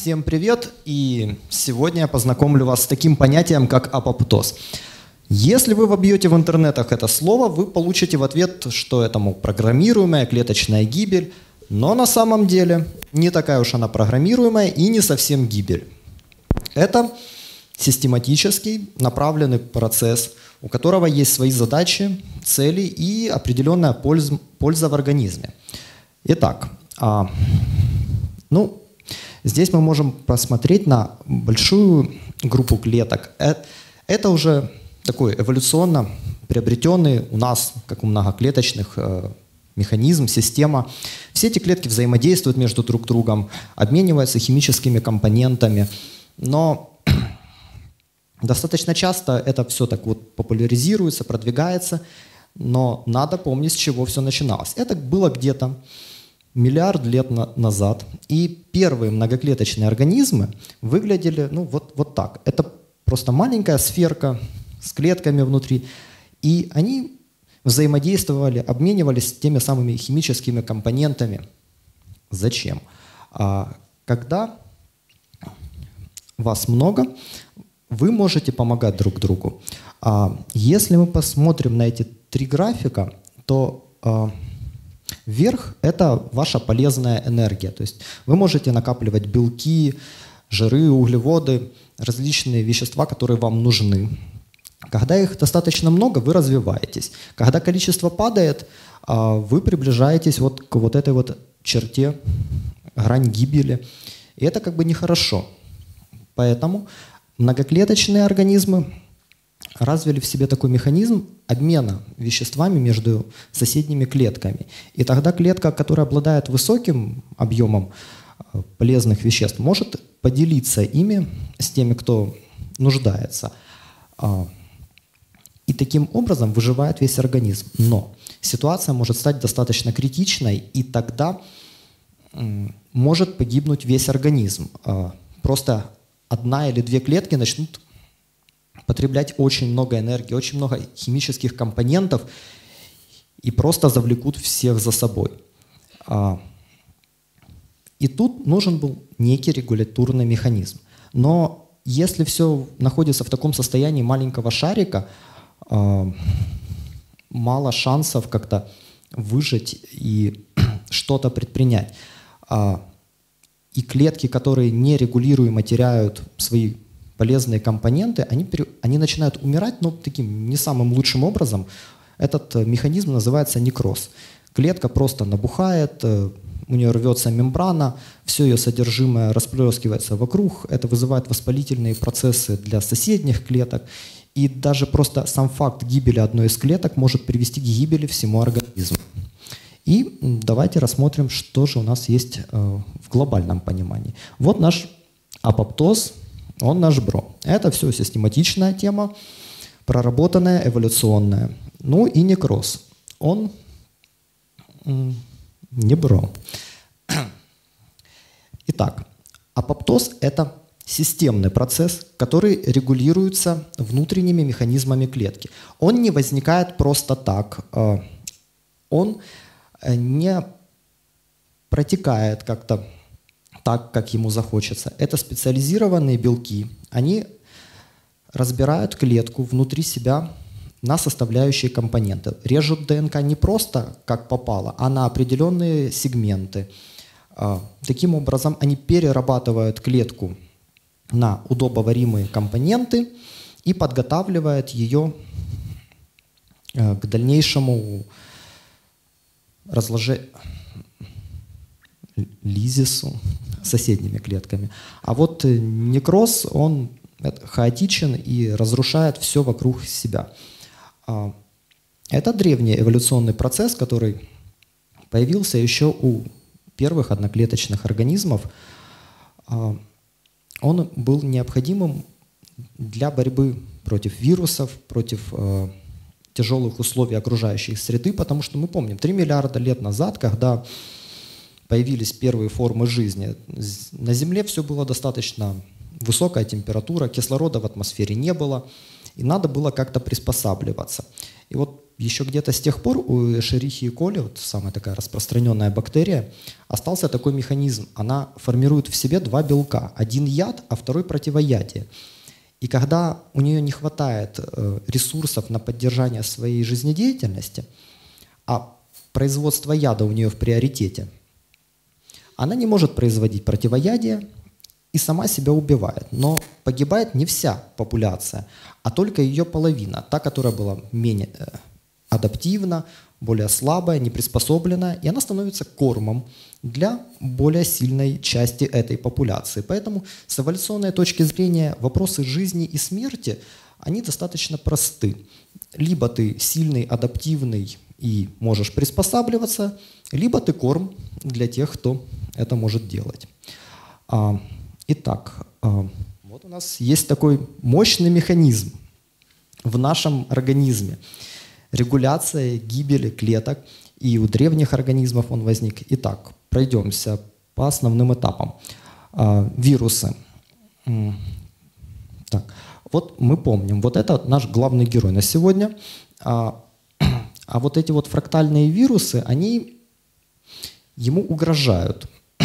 Всем привет! И сегодня я познакомлю вас с таким понятием, как апоптоз. Если вы вобьете в интернетах это слово, вы получите в ответ, что это, мол, программируемая клеточная гибель, но на самом деле не такая уж она программируемая и не совсем гибель. Это систематический направленный процесс, у которого есть свои задачи, цели и определенная польза в организме. Итак, здесь мы можем посмотреть на большую группу клеток. Это уже такой эволюционно приобретенный у нас, как у многоклеточных, механизм, система. Все эти клетки взаимодействуют между друг другом, обмениваются химическими компонентами, но достаточно часто это все так вот популяризируется, продвигается, но надо помнить, с чего все начиналось. Это было где-то миллиард лет назад, и первые многоклеточные организмы выглядели вот так. Это просто маленькая сферка с клетками внутри, и они взаимодействовали, обменивались теми самыми химическими компонентами. Зачем? Когда вас много, вы можете помогать друг другу. Если мы посмотрим на эти три графика, то вверх – это ваша полезная энергия. То есть вы можете накапливать белки, жиры, углеводы, различные вещества, которые вам нужны. Когда их достаточно много, вы развиваетесь. Когда количество падает, вы приближаетесь вот к вот этой вот черте, грань гибели. И это как бы нехорошо. Поэтому многоклеточные организмы развили в себе такой механизм обмена веществами между соседними клетками. И тогда клетка, которая обладает высоким объемом полезных веществ, может поделиться ими с теми, кто нуждается. И таким образом выживает весь организм. Но ситуация может стать достаточно критичной, и тогда может погибнуть весь организм. Просто одна или две клетки начнут потреблять очень много энергии, очень много химических компонентов и просто завлекут всех за собой. И тут нужен был некий регуляторный механизм. Но если все находится в таком состоянии маленького шарика, мало шансов как-то выжить и что-то предпринять. И клетки, которые нерегулируемо теряют свои полезные компоненты, они начинают умирать, но таким не самым лучшим образом. Этот механизм называется некроз. Клетка просто набухает, у нее рвется мембрана, все ее содержимое расплескивается вокруг, это вызывает воспалительные процессы для соседних клеток, и даже просто сам факт гибели одной из клеток может привести к гибели всему организму. И давайте рассмотрим, что же у нас есть в глобальном понимании. Вот наш апоптоз, он наш бро. Это все систематичная тема, проработанная, эволюционная. Ну и некроз. Он не бро. Итак, апоптоз – это системный процесс, который регулируется внутренними механизмами клетки. Он не возникает просто так. Он не протекает как-то так, как ему захочется. Это специализированные белки. Они разбирают клетку внутри себя на составляющие компоненты. Режут ДНК не просто как попало, а на определенные сегменты. Таким образом, они перерабатывают клетку на удобоваримые компоненты и подготавливают ее к дальнейшему лизису соседними клетками. А вот некроз, он хаотичен и разрушает все вокруг себя. Это древний эволюционный процесс, который появился еще у первых одноклеточных организмов. Он был необходимым для борьбы против вирусов, против тяжелых условий окружающей среды, потому что мы помним, 3 миллиарда лет назад, когда появились первые формы жизни, на Земле все было достаточно высокая температура, кислорода в атмосфере не было, и надо было как-то приспосабливаться. И вот еще где-то с тех пор у Эшерихии коли, вот самая такая распространенная бактерия, остался такой механизм. Она формирует в себе два белка. Один яд, а второй противоядие. И когда у нее не хватает ресурсов на поддержание своей жизнедеятельности, а производство яда у нее в приоритете, она не может производить противоядие и сама себя убивает. Но погибает не вся популяция, а только ее половина, та, которая была менее адаптивна, более слабая, неприспособленная, и она становится кормом для более сильной части этой популяции. Поэтому с эволюционной точки зрения вопросы жизни и смерти, они достаточно просты. Либо ты сильный, адаптивный и можешь приспосабливаться, либо ты корм для тех, кто это может делать. Итак, вот у нас есть такой мощный механизм в нашем организме. Регуляция гибели клеток, и у древних организмов он возник. Итак, пройдемся по основным этапам. Вирусы. Так, вот мы помним, вот это наш главный герой на сегодня. А вот эти вот фрактальные вирусы, они ему угрожают.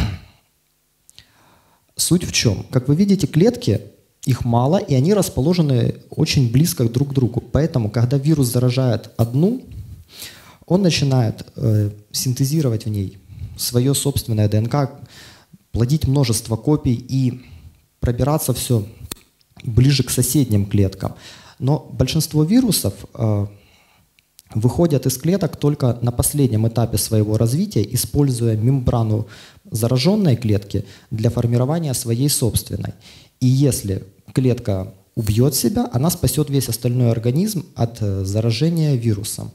Суть в чем? Как вы видите, клетки, их мало, и они расположены очень близко друг к другу. Поэтому, когда вирус заражает одну, он начинает синтезировать в ней свое собственное ДНК, плодить множество копий и пробираться все ближе к соседним клеткам. Но большинство вирусов выходят из клеток только на последнем этапе своего развития, используя мембрану зараженной клетки для формирования своей собственной. И если клетка убьет себя, она спасет весь остальной организм от заражения вирусом.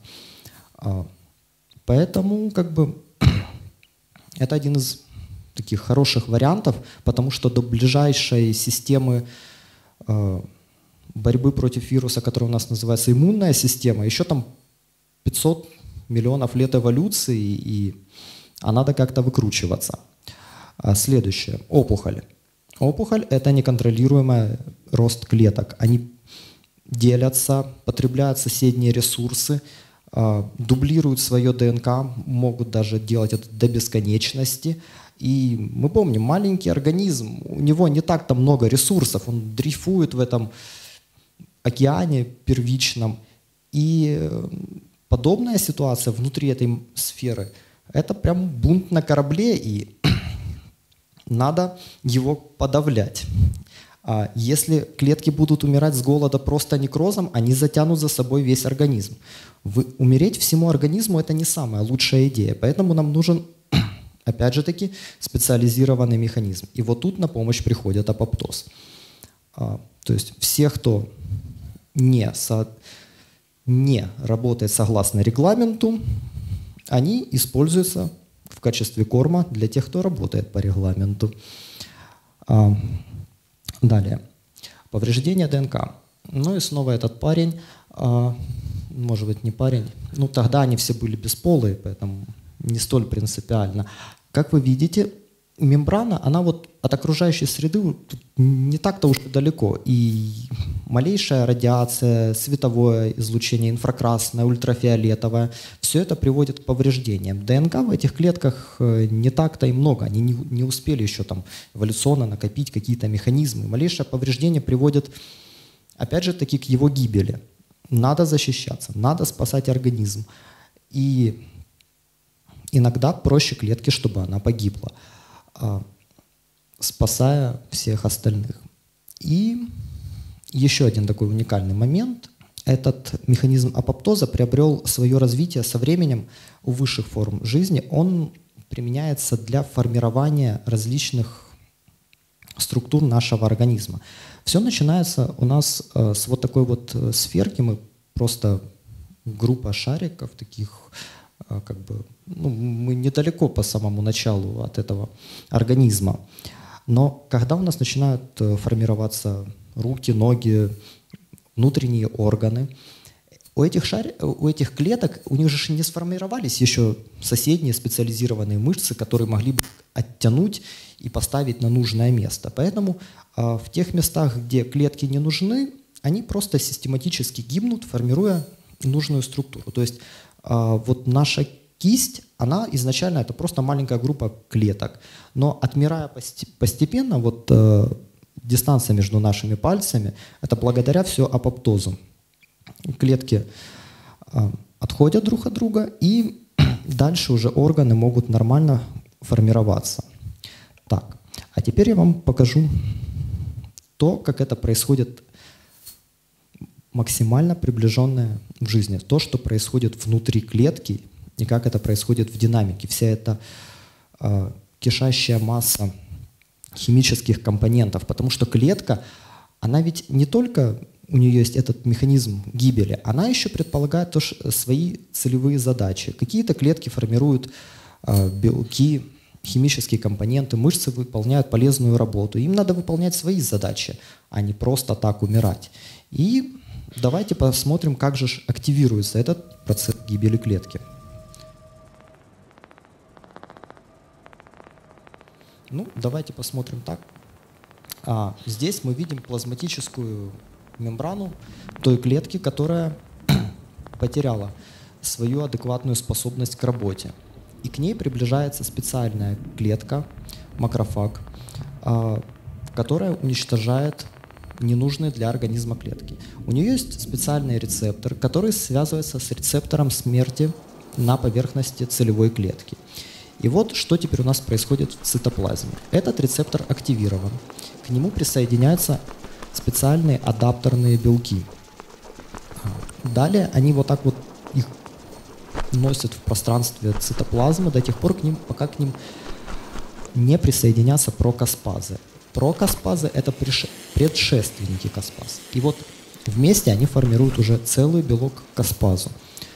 Поэтому это один из таких хороших вариантов, потому что до ближайшей системы борьбы против вируса, которая у нас называется иммунная система, еще там 500 миллионов лет эволюции, и надо как-то выкручиваться. Следующее. Опухоль. Опухоль – это неконтролируемый рост клеток. Они делятся, потребляют соседние ресурсы, дублируют свое ДНК, могут даже делать это до бесконечности. И мы помним, маленький организм, у него не так-то много ресурсов, он дрейфует в этом океане первичном. И подобная ситуация внутри этой сферы – это прям бунт на корабле, и надо его подавлять. Если клетки будут умирать с голода просто некрозом, они затянут за собой весь организм. Умереть всему организму – это не самая лучшая идея, поэтому нам нужен, опять же таки, специализированный механизм. И вот тут на помощь приходит апоптоз. То есть все, кто не работает согласно регламенту, они используются в качестве корма для тех, кто работает по регламенту. Далее. Повреждение ДНК. Ну и снова этот парень, может быть, не парень, ну тогда они все были бесполые, поэтому не столь принципиально. Как вы видите, мембрана, она вот от окружающей среды не так-то уж и далеко. И малейшая радиация, световое излучение, инфракрасное, ультрафиолетовое, все это приводит к повреждениям. ДНК в этих клетках не так-то и много. Они не успели еще там эволюционно накопить какие-то механизмы. Малейшее повреждение приводит, опять же таки, к его гибели. Надо защищаться, надо спасать организм. И иногда проще клетке, чтобы она погибла, спасая всех остальных. И еще один такой уникальный момент. Этот механизм апоптоза приобрел свое развитие со временем у высших форм жизни. Он применяется для формирования различных структур нашего организма. Все начинается у нас с вот такой вот сферки. Мы просто группа шариков таких, мы недалеко по самому началу от этого организма. Но когда у нас начинают формироваться руки, ноги, внутренние органы, у этих клеток, у них же не сформировались еще соседние специализированные мышцы, которые могли бы оттянуть и поставить на нужное место. Поэтому в тех местах, где клетки не нужны, они просто систематически гибнут, формируя нужную структуру. То есть вот наша кисть, она изначально это просто маленькая группа клеток, но отмирая постепенно, вот дистанция между нашими пальцами, это благодаря все апоптозу. Клетки отходят друг от друга, и дальше уже органы могут нормально формироваться. Так, а теперь я вам покажу то, как это происходит максимально приближенное в жизни. То, что происходит внутри клетки, и как это происходит в динамике. Вся эта кишащая масса химических компонентов. Потому что клетка, она ведь не только у нее есть этот механизм гибели, она еще предполагает тоже свои целевые задачи. Какие-то клетки формируют белки, химические компоненты, мышцы выполняют полезную работу. Им надо выполнять свои задачи, а не просто так умирать. И давайте посмотрим, как же активируется этот процесс гибели клетки. Ну, давайте посмотрим так. Здесь мы видим плазматическую мембрану той клетки, которая потеряла свою адекватную способность к работе. И к ней приближается специальная клетка, макрофаг, которая уничтожает ненужные для организма клетки. У нее есть специальный рецептор, который связывается с рецептором смерти на поверхности целевой клетки. И вот что теперь у нас происходит в цитоплазме. Этот рецептор активирован. К нему присоединяются специальные адаптерные белки. Далее они вот так вот их носят в пространстве цитоплазмы до тех пор, пока к ним не присоединятся прокаспазы. Прокаспазы — это предшественники каспаз. И вот вместе они формируют уже целый белок каспазу.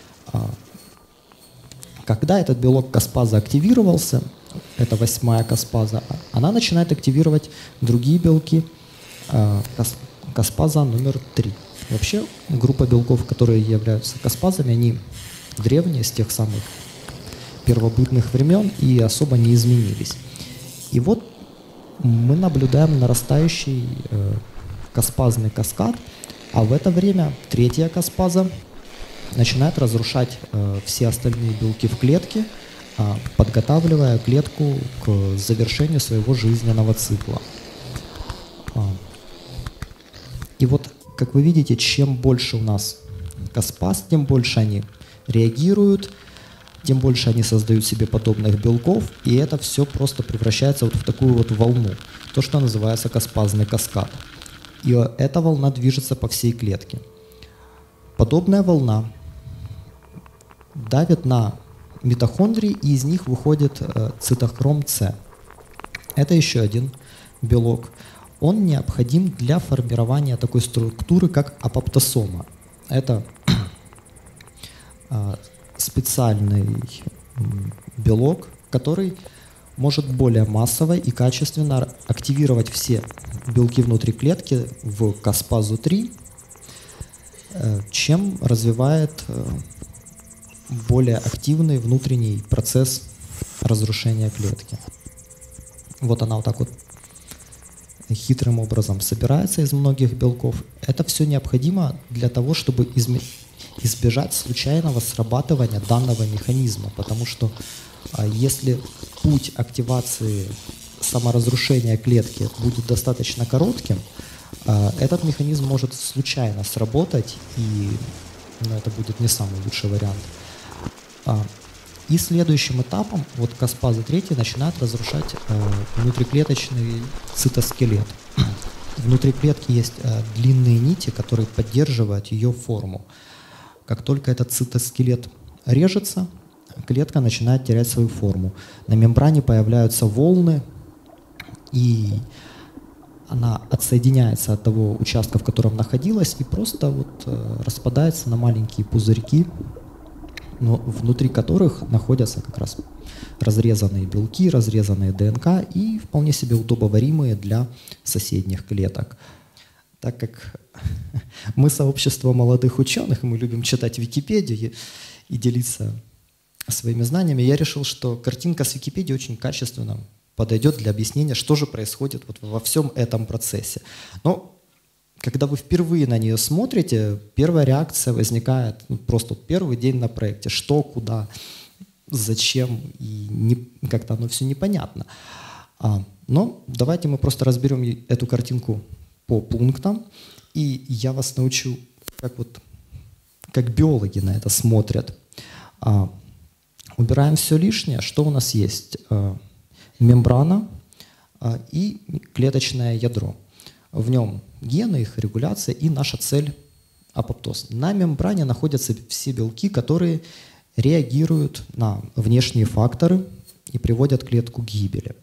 Когда этот белок каспаза активировался, это 8-я каспаза, она начинает активировать другие белки каспаза номер 3. Вообще группа белков, которые являются каспазами, они древние, с тех самых первобытных времен и особо не изменились. И вот мы наблюдаем нарастающий каспазный каскад, а в это время 3-я каспаза начинает разрушать все остальные белки в клетке, подготавливая клетку к завершению своего жизненного цикла. И вот, как вы видите, чем больше у нас каспаз, тем больше они реагируют, тем больше они создают себе подобных белков, и это все просто превращается вот в такую вот волну, то, что называется каспазный каскад. И эта волна движется по всей клетке. Подобная волна давит на митохондрии, и из них выходит цитохром С. Это еще один белок. Он необходим для формирования такой структуры, как апоптосома. Это специальный белок, который может более массово и качественно активировать все белки внутри клетки в каспазу 3, чем развивает более активный внутренний процесс разрушения клетки. Вот она вот так вот хитрым образом собирается из многих белков. Это все необходимо для того, чтобы избежать случайного срабатывания данного механизма, потому что если путь активации саморазрушения клетки будет достаточно коротким, этот механизм может случайно сработать, и это будет не самый лучший вариант. И следующим этапом вот каспаза 3 начинает разрушать внутриклеточный цитоскелет. Внутри клетки есть длинные нити, которые поддерживают ее форму. Как только этот цитоскелет режется, клетка начинает терять свою форму. На мембране появляются волны, и она отсоединяется от того участка, в котором находилась, и просто вот распадается на маленькие пузырьки, но внутри которых находятся как раз разрезанные белки, разрезанные ДНК и вполне себе удобоваримые для соседних клеток. Так как мы сообщество молодых ученых, мы любим читать Википедию и делиться своими знаниями, я решил, что картинка с Википедии очень качественно подойдет для объяснения, что же происходит вот во всем этом процессе. Но, когда вы впервые на нее смотрите, первая реакция возникает просто первый день на проекте. Что, куда, зачем, и как-то оно все непонятно. Но давайте мы просто разберем эту картинку по пунктам, и я вас научу, как биологи на это смотрят. Убираем все лишнее. Что у нас есть? Мембрана и клеточное ядро. В нем гены, их регуляция и наша цель – апоптоз. На мембране находятся все белки, которые реагируют на внешние факторы и приводят клетку к гибели.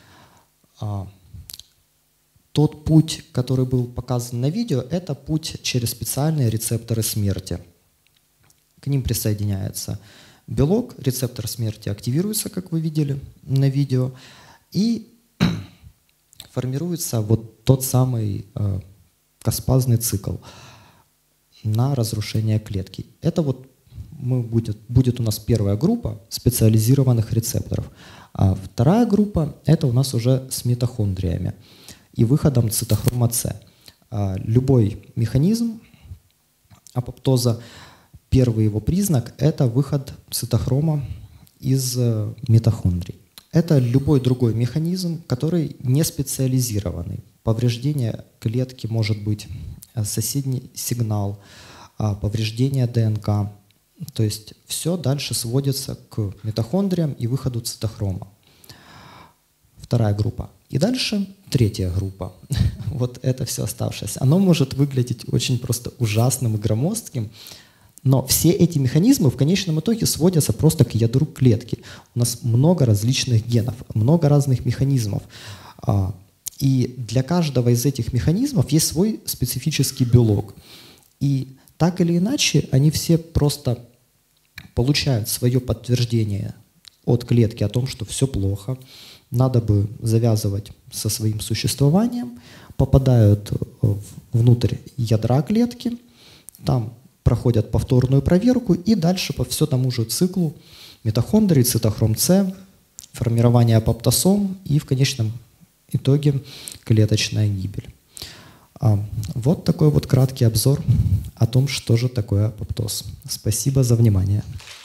Тот путь, который был показан на видео, это путь через специальные рецепторы смерти. К ним присоединяется белок, рецептор смерти активируется, как вы видели на видео, и формируется вот тот самый каспазный цикл на разрушение клетки. Это будет у нас первая группа специализированных рецепторов. А вторая группа – это у нас уже с митохондриями и выходом цитохрома С. Любой механизм апоптоза, первый его признак – это выход цитохрома из митохондрий. Это любой другой механизм, который не специализированный. Повреждение клетки может быть соседний сигнал, повреждение ДНК. То есть все дальше сводится к митохондриям и выходу цитохрома. Вторая группа. И дальше третья группа. Вот это все оставшееся. Оно может выглядеть очень просто ужасным и громоздким, но все эти механизмы в конечном итоге сводятся просто к ядру клетки. У нас много различных генов, много разных механизмов. И для каждого из этих механизмов есть свой специфический белок. И так или иначе, они все просто получают свое подтверждение от клетки о том, что все плохо, надо бы завязывать со своим существованием, попадают внутрь ядра клетки, там проходят повторную проверку и дальше по все тому же циклу митохондрии, цитохром С, формирование апоптосом и в конечном итоге клеточная гибель. Вот такой вот краткий обзор о том, что же такое апоптоз. Спасибо за внимание.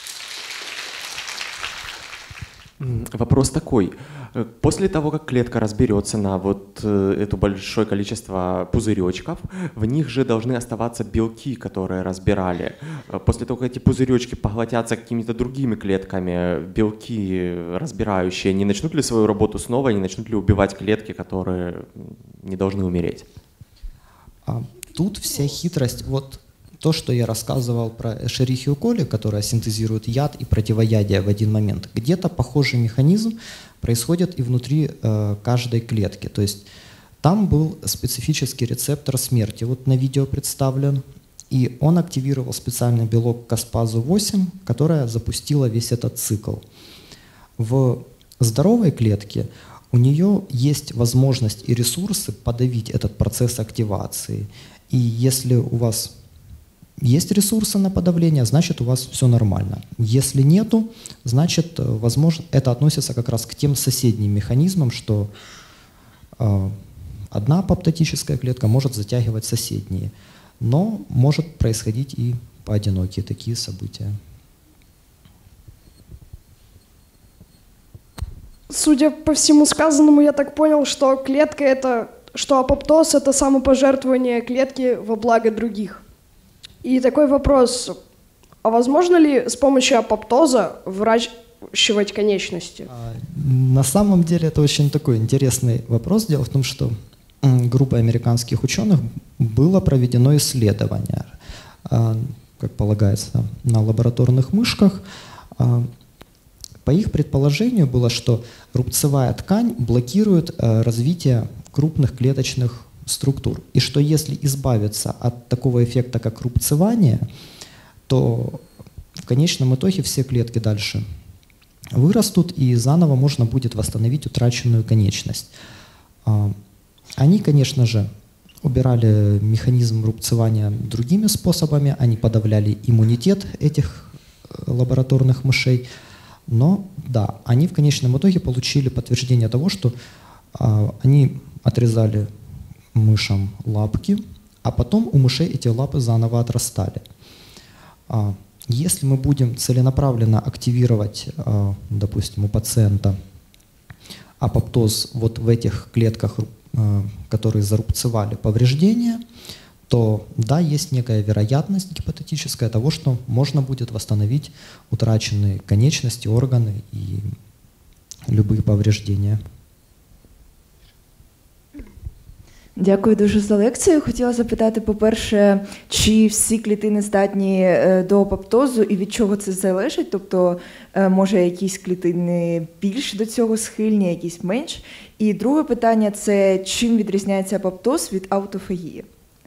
Вопрос такой. После того, как клетка разберется на вот это большое количество пузыречков, в них же должны оставаться белки, которые разбирали. После того, как эти пузыречки поглотятся какими-то другими клетками, белки разбирающие, не начнут ли свою работу снова, не начнут ли убивать клетки, которые не должны умереть? Тут вся хитрость. Вот то, что я рассказывал про эшерихию коли, которая синтезирует яд и противоядие в один момент. Где-то похожий механизм происходит и внутри каждой клетки. То есть там был специфический рецептор смерти, вот на видео представлен, и он активировал специальный белок Каспазу-8, которая запустила весь этот цикл. В здоровой клетке у нее есть возможность и ресурсы подавить этот процесс активации. И если у вас есть ресурсы на подавление, значит, у вас все нормально. Если нету, значит, возможно, это относится как раз к тем соседним механизмам, что одна апоптотическая клетка может затягивать соседние. Но может происходить и поодинокие такие события. Судя по всему сказанному, я так понял, что клетка что апоптоз — это самопожертвование клетки во благо других. И такой вопрос, а возможно ли с помощью апоптоза выращивать конечности? На самом деле это очень такой интересный вопрос. Дело в том, что группой американских ученых было проведено исследование, как полагается, на лабораторных мышках. По их предположению было, что рубцевая ткань блокирует развитие крупных клеточных структур. И что если избавиться от такого эффекта, как рубцевание, то в конечном итоге все клетки дальше вырастут, и заново можно будет восстановить утраченную конечность. Они, конечно же, убирали механизм рубцевания другими способами, они подавляли иммунитет этих лабораторных мышей, но да, они в конечном итоге получили подтверждение того, что они отрезали мышам лапки, а потом у мышей эти лапы заново отрастали. Если мы будем целенаправленно активировать, допустим, у пациента апоптоз вот в этих клетках, которые зарубцевали повреждения, то да, есть некая вероятность гипотетическая того, что можно будет восстановить утраченные конечности, органы и любые повреждения. Дякую дуже за лекцію. Хотіла запитати, по-перше, чи всі клітини здатні до апоптозу і від чого це залежить? Тобто, може, якісь клітини більш до цього схильні, якісь менш? І друге питання – це чим відрізняється апоптоз від аутофагії?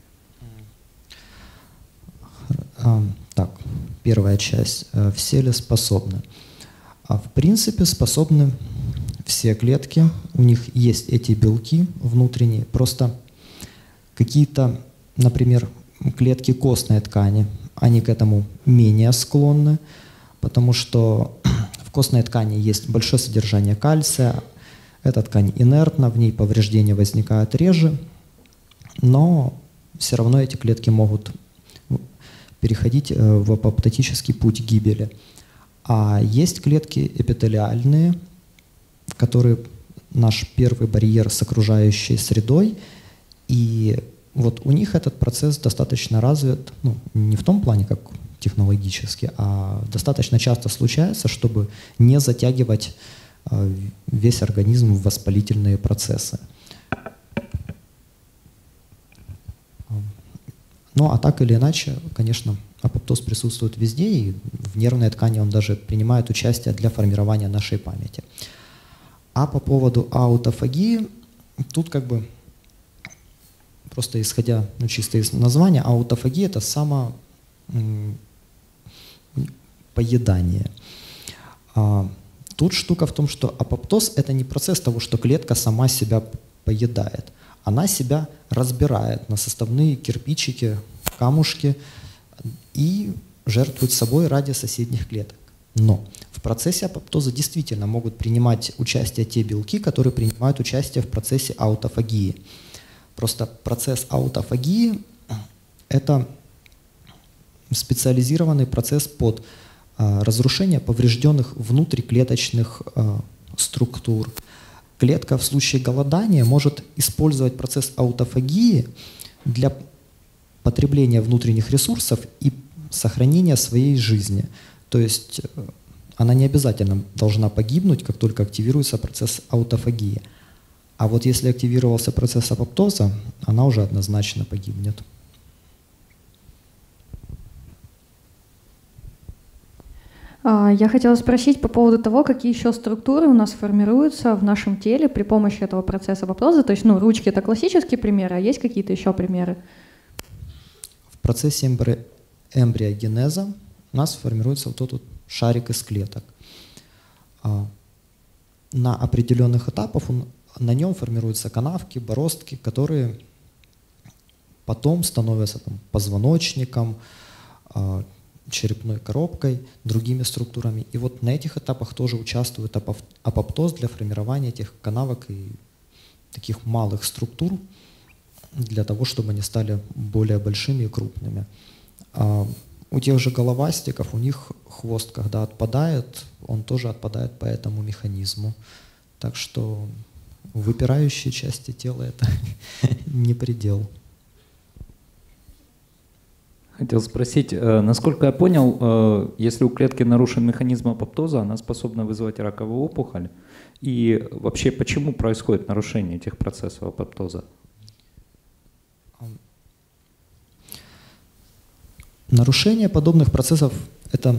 Так, первая часть. Все ли способны? В принципе, способны все клетки. У них есть эти белки внутренние. Просто какие-то, например, клетки костной ткани, они к этому менее склонны, потому что в костной ткани есть большое содержание кальция. Эта ткань инертна, в ней повреждения возникают реже, но все равно эти клетки могут переходить в апоптотический путь гибели. А есть клетки эпителиальные, которые наш первый барьер с окружающей средой, и вот у них этот процесс достаточно развит, ну, не в том плане, как технологически, а достаточно часто случается, чтобы не затягивать весь организм в воспалительные процессы. Ну, а так или иначе, конечно, апоптоз присутствует везде, и в нервной ткани он даже принимает участие для формирования нашей памяти. А по поводу аутофагии, тут как бы просто исходя, ну, чисто из названия, аутофагия — это самопоедание. Тут штука в том, что апоптоз — это не процесс того, что клетка сама себя поедает. Она себя разбирает на составные кирпичики, камушки и жертвует собой ради соседних клеток. Но в процессе апоптоза действительно могут принимать участие те белки, которые принимают участие в процессе аутофагии. Просто процесс аутофагии — это специализированный процесс под разрушение поврежденных внутриклеточных структур. Клетка в случае голодания может использовать процесс аутофагии для потребления внутренних ресурсов и сохранения своей жизни. То есть она не обязательно должна погибнуть, как только активируется процесс аутофагии. А вот если активировался процесс апоптоза, она уже однозначно погибнет. Я хотела спросить по поводу того, какие еще структуры у нас формируются в нашем теле при помощи этого процесса апоптоза. То есть, ну, ручки — это классический пример, а есть какие-то еще примеры? В процессе эмбриогенеза у нас формируется вот этот шарик из клеток. На определенных этапах на нем формируются канавки, бороздки, которые потом становятся там позвоночником, черепной коробкой, другими структурами. И вот на этих этапах тоже участвует апоптоз для формирования этих канавок и таких малых структур, для того, чтобы они стали более большими и крупными. У тех же головастиков, у них хвост, когда отпадает, он тоже отпадает по этому механизму. Так что выпирающие части тела — это не предел. Хотел спросить, насколько я понял, если у клетки нарушен механизм апоптоза, она способна вызывать раковую опухоль. И вообще, почему происходит нарушение этих процессов апоптоза? Нарушение подобных процессов — это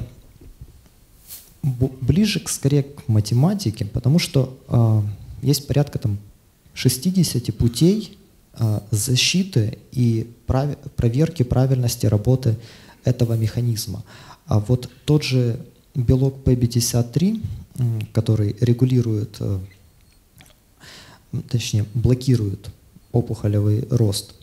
ближе скорее к математике, потому что есть порядка там 60 путей защиты и проверки правильности работы этого механизма. А вот тот же белок P53, который регулирует, точнее блокирует опухолевый рост,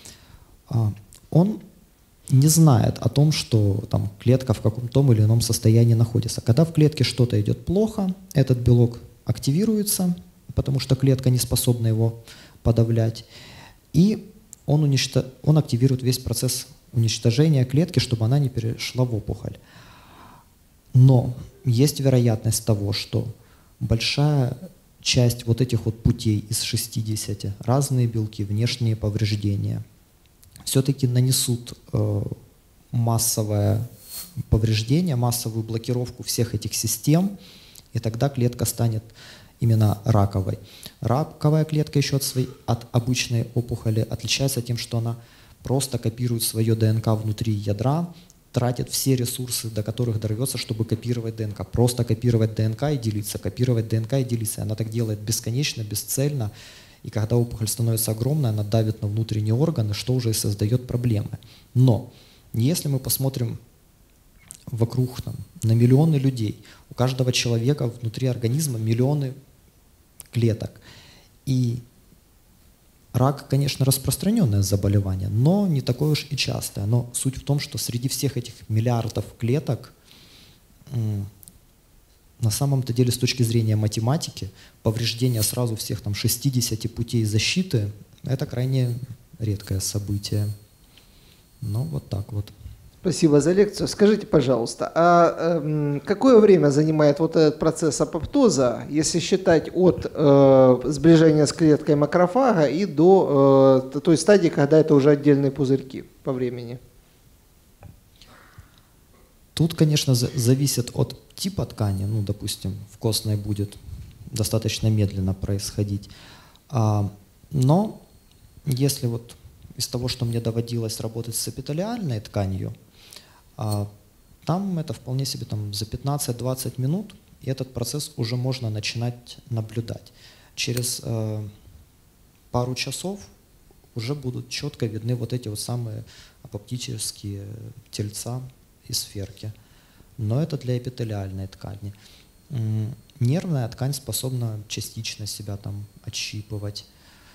он не знает о том, что там клетка в каком-то или ином состоянии находится. Когда в клетке что-то идет плохо, этот белок активируется, потому что клетка не способна его подавлять. И он активирует весь процесс уничтожения клетки, чтобы она не перешла в опухоль. Но есть вероятность того, что большая часть вот этих вот путей из 60, разные белки, внешние повреждения, все-таки нанесут массовое повреждение, массовую блокировку всех этих систем, и тогда клетка станет именно раковой. Раковая клетка еще от обычной опухоли отличается тем, что она просто копирует свое ДНК внутри ядра, тратит все ресурсы, до которых дорвется, чтобы копировать ДНК. Просто копировать ДНК и делиться, копировать ДНК и делиться. Она так делает бесконечно, бесцельно. И когда опухоль становится огромной, она давит на внутренние органы, что уже и создает проблемы. Но если мы посмотрим вокруг на миллионы людей, у каждого человека внутри организма миллионы клеток. И рак, конечно, распространенное заболевание, но не такое уж и частое. Но суть в том, что среди всех этих миллиардов клеток на самом-то деле с точки зрения математики повреждение сразу всех 60 путей защиты — это крайне редкое событие. Ну вот так вот. Спасибо за лекцию. Скажите, пожалуйста, а какое время занимает вот этот процесс апоптоза, если считать от сближения с клеткой макрофага и до той стадии, когда это уже отдельные пузырьки по времени? Тут, конечно, зависит от типа ткани. Ну, допустим, в костной будет достаточно медленно происходить. Но если вот из того, что мне доводилось работать с эпителиальной тканью, там это вполне себе за 15-20 минут, и этот процесс уже можно начинать наблюдать. Через пару часов уже будут четко видны вот эти вот самые апоптические тельца и сферки. Но это для эпителиальной ткани. Нервная ткань способна частично себя отщипывать.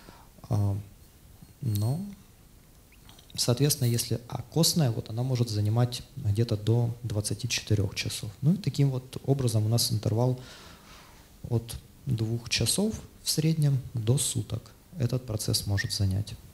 Но, соответственно, если костная, вот она может занимать где-то до 24 часов. Ну и таким вот образом у нас интервал от 2 часов в среднем до суток. Этот процесс может занять.